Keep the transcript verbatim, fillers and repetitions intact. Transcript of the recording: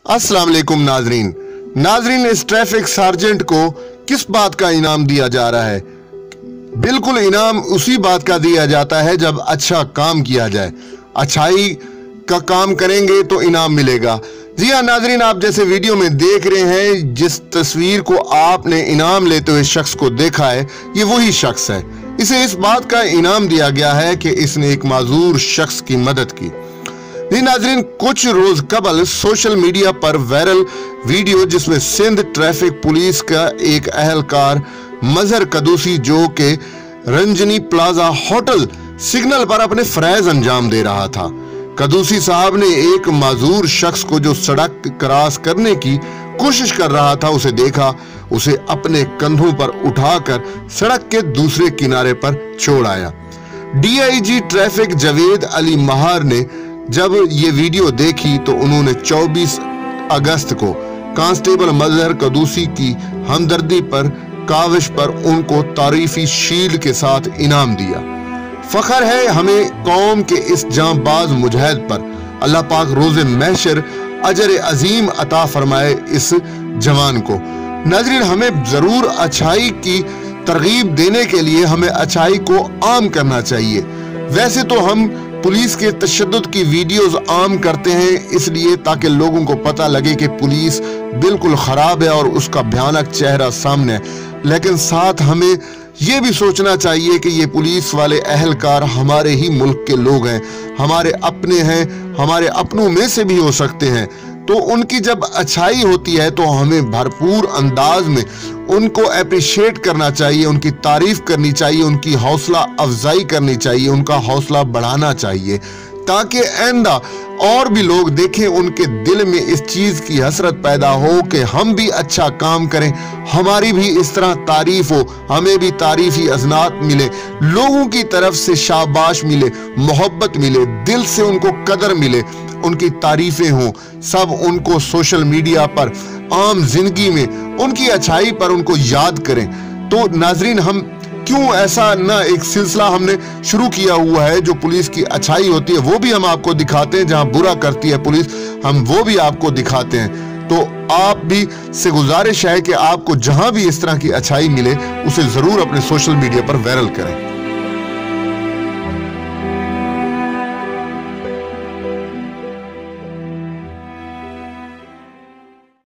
अस्सलाम वालेकुम नाजरीन नाजरीन इस ट्रैफिक सार्जेंट को किस बात का इनाम दिया जा रहा है? बिल्कुल इनाम उसी बात का दिया जाता है जब अच्छा काम किया जाए। अच्छाई का काम करेंगे तो इनाम मिलेगा। जी हाँ नाजरीन, आप जैसे वीडियो में देख रहे हैं, जिस तस्वीर को आपने इनाम लेते हुए शख्स को देखा है, ये वही शख्स है। इसे इस बात का इनाम दिया गया है कि इसने एक माजूर शख्स की मदद की। जी नाजरीन, कुछ रोज कबल सोशल मीडिया पर वायरल वीडियो जिसमें सिंध ट्रैफिक पुलिस का एक अहलकार मजहर कदूसी जो के रंजनी प्लाजा होटल सिग्नल पर अपने फरैज अंजाम दे रहा था। कदूसी साहब ने एक माजूर शख्स को जो सड़क क्रॉस करने की कोशिश कर रहा था उसे देखा। उसे अपने कंधों पर उठाकर सड़क के दूसरे किनारे पर छोड़ आया। डीआईजी ट्रैफिक जावेद अली महार ने जब ये वीडियो देखी तो उन्होंने चौबीस अगस्त को कांस्टेबल मजहर कदूसी की हमदर्दी पर काविश पर उनको तारीफी शील्ड के साथ इनाम दिया। फख्र है हमें कौम के इस जांबाज मुजाहिद पर। अल्लाह पाक रोज़े महशर अजर अजीम अता फरमाए इस जवान को। नाज़रीन, हमें जरूर अच्छाई की तरगीब देने के लिए हमें अच्छाई को आम करना चाहिए। वैसे तो हम पुलिस के तशद्दुद की वीडियोस आम करते हैं इसलिए ताकि लोगों को पता लगे कि पुलिस बिल्कुल खराब है और उसका भयानक चेहरा सामने है, लेकिन साथ हमें ये भी सोचना चाहिए कि ये पुलिस वाले अहलकार हमारे ही मुल्क के लोग हैं, हमारे अपने हैं, हमारे अपनों में से भी हो सकते हैं। तो उनकी जब अच्छाई होती है तो हमें भरपूर अंदाज में उनको अप्रिशिएट करना चाहिए, उनकी तारीफ करनी चाहिए, उनकी हौसला अफजाई करनी चाहिए, उनका हौसला बढ़ाना चाहिए ताकि आइंदा और भी लोग देखें, उनके दिल में इस चीज की हसरत पैदा हो कि हम भी अच्छा काम करें, हमारी भी इस तरह तारीफ हो, हमें भी तारीफी अजनात मिले, लोगों की तरफ से शाबाश मिले, मोहब्बत मिले, दिल से उनको कदर मिले, उनकी तारीफें हों, सब उनको सोशल मीडिया पर आम जिंदगी में उनकी अच्छाई पर उनको याद करें। तो नाजरीन, हम क्यों ऐसा ना एक सिलसिला हमने शुरू किया हुआ है, जो पुलिस की अच्छाई होती है वो भी हम आपको दिखाते हैं, जहां बुरा करती है पुलिस हम वो भी आपको दिखाते हैं। तो आप भी से गुजारिश है कि आपको जहां भी इस तरह की अच्छाई मिले उसे जरूर अपने सोशल मीडिया पर वायरल करें।